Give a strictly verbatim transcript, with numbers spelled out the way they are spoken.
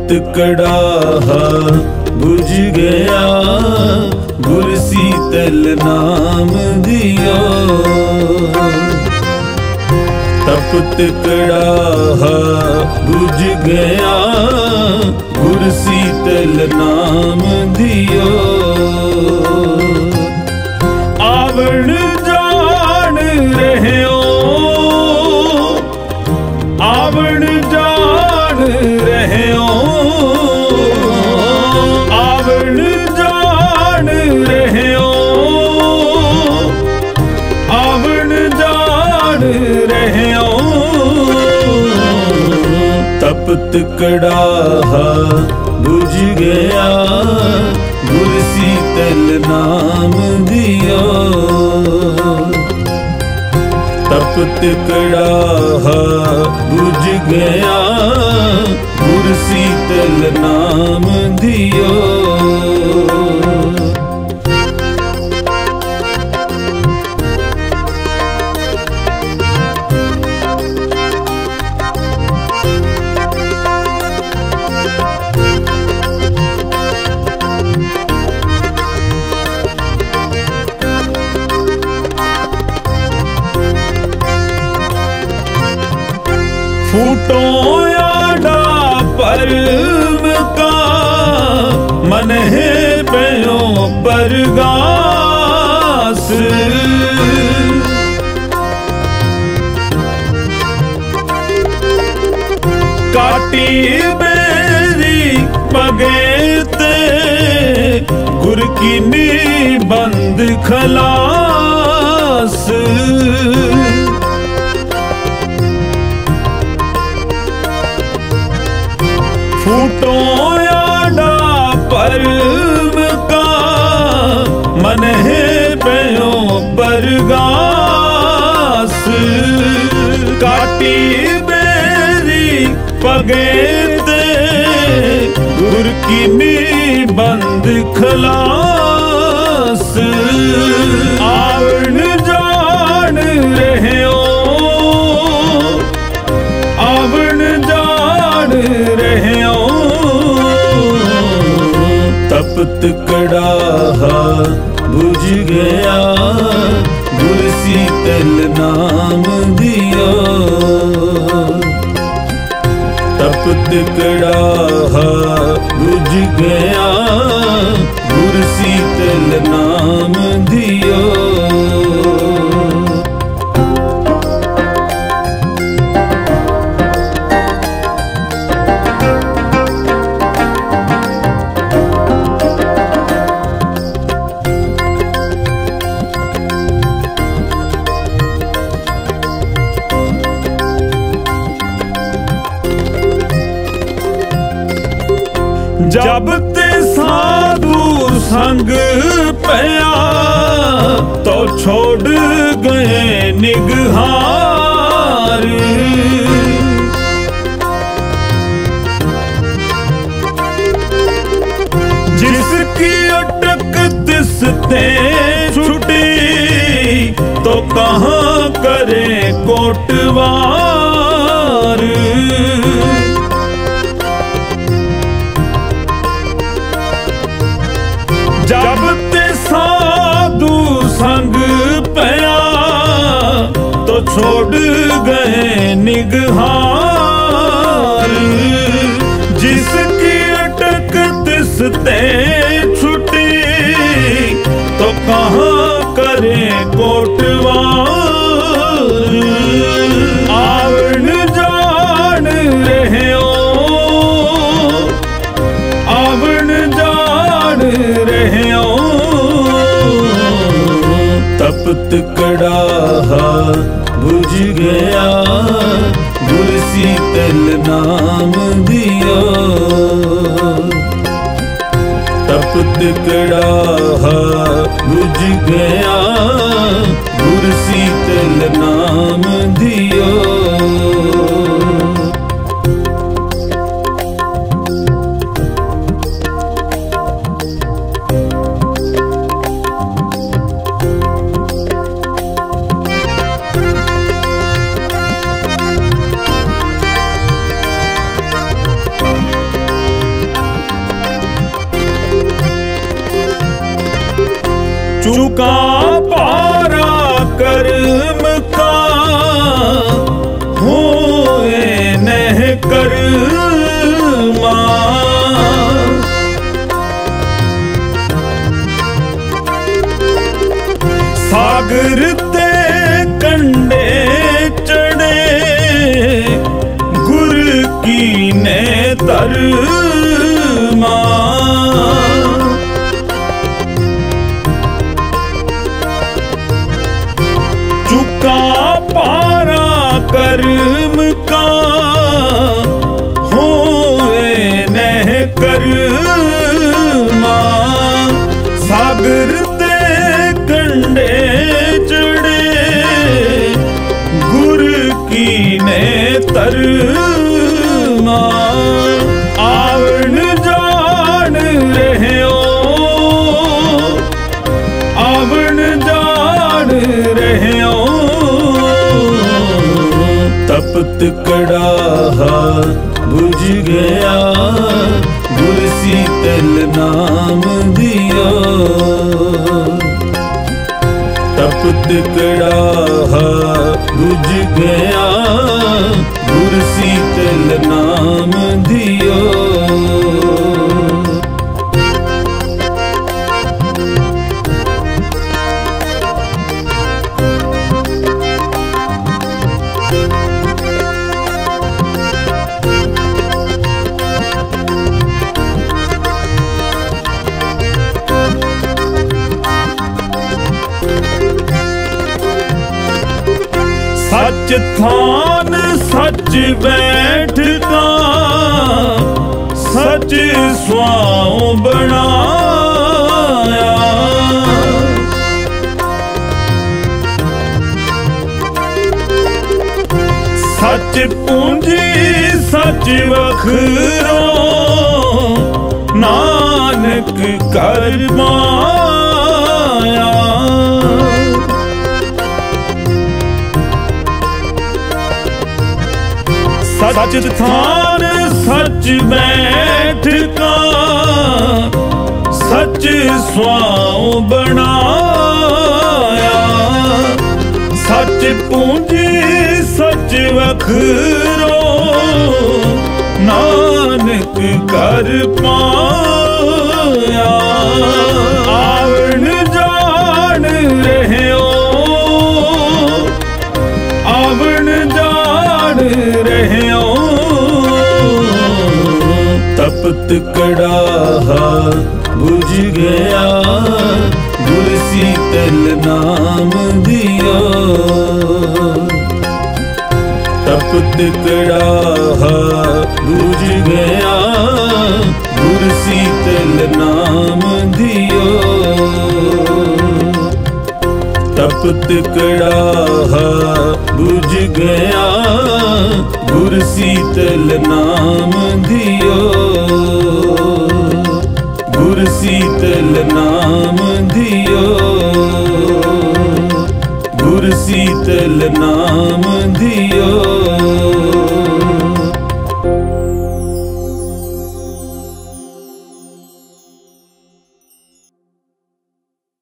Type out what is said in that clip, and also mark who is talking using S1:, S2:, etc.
S1: तपत कड़ाहा बुझ गया, गुर शीतल नाम दियो। तपत कड़ाहा बुझ गया, गुर शीतल नाम दियो। आवण जान रह्यो, आवण जान रह्यो, आवण जान रह्यो, आवण जान रह्यो। तपत कड़ाहा बुझ गया, गुर शीतल नाम दियो। तपत कड़ाहा बुझ गया, गुर शीतल नाम दियो। फूटो आडा परम का, मन है पयो बरगास। काटी मेरी पगेते, गुर की नी बंद खलास। फूटो आडा परम का, मन है पयो बरगास। काटी मेरी पगेते, गुर की नी बंद खलास। आवण जान रह्यो, आवण जान रह्यो। तपत कड़ाहा बुझ गया, गुर शीतल नाम दियो। तपत कड़ाहा बुझ गया, गुर शीतल नाम दियो। जब ते साधु संग पया, तो छोड़ गए निगहार। जिसकी अटक तिसते छुटी, तो कहाँ करे कोटवार। जब ते साधु संग पया, तो छोड़ गए निगहार। जिसकी अटक तिसते छुटी, तो कहाँ करे कोटवार। आवण जान रह्यो, आवण जान रह्यो। तपत कड़ाहा बुझ गया, गुर शीतल नाम दियो। तपत कड़ाहा बुझ गया, गुर शीतल नाम दियो। चुका पारा कर्म का होए नह कर्मा। सागर ते कंडे चढ़े गुर की ने तरमा। चुका पारा कर्म का होए नह कर्मा। सागर ते कंडे चढ़े गुर की ने तरमा। आवण जान रहे हो आवण जान रहे हो। तपत कड़ाहा बुझ गया गुर शीतल नाम दियो। तपत कड़ाहा बुझ गया गुर शीतल नाम दियो। सच थान सच बैठता सच स्वाओ बनाया। सच पूंजी सच वखरो नानक कर माया। सच थान सच बैठका सच स्वाओ बनाया। सच पूंजी सच वखरो नानक कर पाया। आवण जान रहे हो आवण जान रहे हो। तपत कड़ाहा बुझ गया गुर शीतल नाम दियो। तपत कड़ाहा बुझ गया गुर शीतल नाम दियो। तपत कड़ाहा बुझ गया गुर शीतल नाम दियो। गुर शीतल नाम दियो। गुर शीतल नाम दियो।